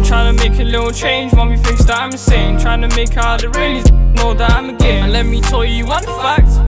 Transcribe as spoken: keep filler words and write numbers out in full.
trying to make a little change, mommy thinks that I'm insane. Trying to make her the really know that I'm a game. And let me tell you one fact,